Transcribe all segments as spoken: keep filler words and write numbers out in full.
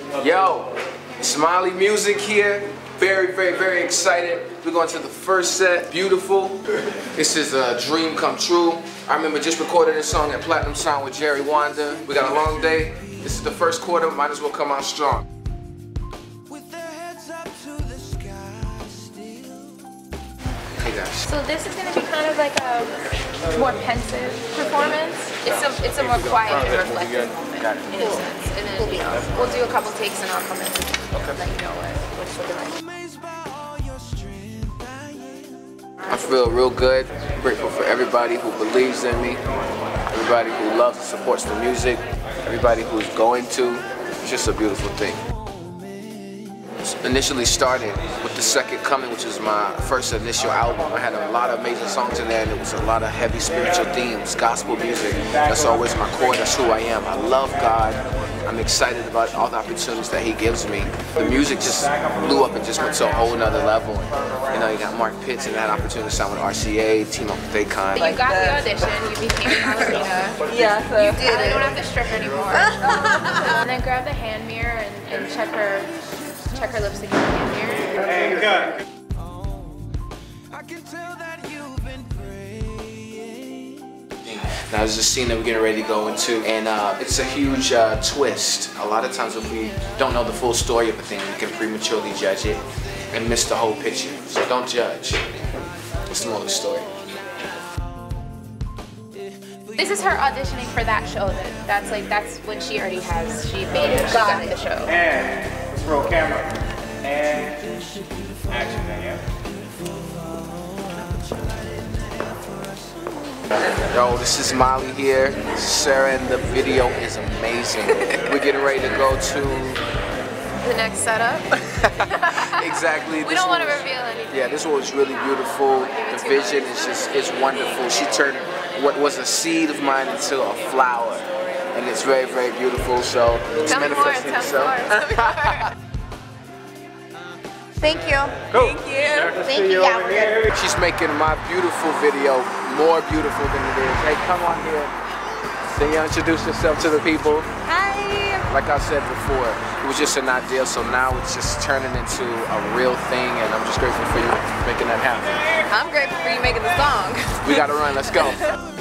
Yo, Smiley Music here. Very, very, very excited. We're going to the first set. Beautiful. This is a dream come true. I remember just recording this song at Platinum Sound with Jerry Wanda. We got a long day. This is the first quarter. Might as well come out strong. Hey guys. So this is going to be kind of like a more pensive performance. It's a, it's a more quiet and reflective moment in a sense. And then, you know, we'll do a couple takes and I'll come in and let you know what, what it's looking like. I feel real good. I'm grateful for everybody who believes in me, everybody who loves and supports the music, everybody who's going to. It's just a beautiful thing. Initially started with The Second Coming, which was my first initial album. I had a lot of amazing songs in there, and it was a lot of heavy spiritual themes, gospel music. That's always my core, that's who I am. I love God. I'm excited about all the opportunities that He gives me. The music just blew up and just went to a whole nother level. You know, you got Mark Pitts and that opportunity to sound with R C A, team up with Akon. You got the audition, you became a ballerina. Yeah, so you did. I don't have to strip anymore. And then grab the hand mirror and, and check her. Check her lipstick in the hand mirror. And cut. Now there's a scene that we're getting ready to go into, and uh, it's a huge uh, twist. A lot of times if we don't know the full story of a thing, we can prematurely judge it and miss the whole picture. So don't judge. It's the moral of the story. This is her auditioning for that show. That that's like that's when she already has. She made it. She got the show. And let's roll camera. And action then, yeah. Yo, this is Molly here. Sarah, and the video is amazing. We're getting ready to go to the next setup. Exactly. We don't want to reveal anything. Yeah, this one was really beautiful. The vision is just is wonderful. She turned what was a seed of mine into a flower, and it's very, very beautiful. So it's tell manifesting me more, itself. tell me more. Thank you. Cool. Thank you. Thank you. Yeah, we're good. She's making my beautiful video more beautiful than it is. Hey, come on here. Can you introduce yourself to the people? Hi. Like I said before, it was just an idea, so now it's just turning into a real thing, and I'm just grateful for you making that happen. I'm grateful for you making the song. We gotta run, let's go.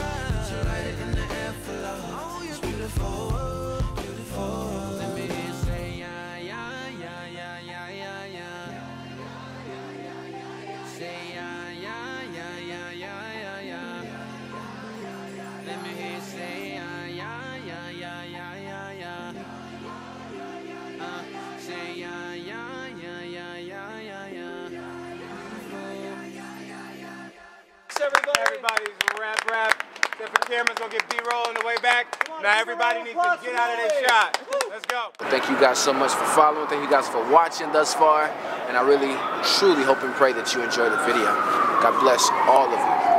Everybody. Everybody's rap rap. Except for camera's gonna get B-roll on the way back. Now everybody needs to get out of their shot. Let's go. Thank you guys so much for following. Thank you guys for watching thus far. And I really, truly hope and pray that you enjoyed the video. God bless all of you.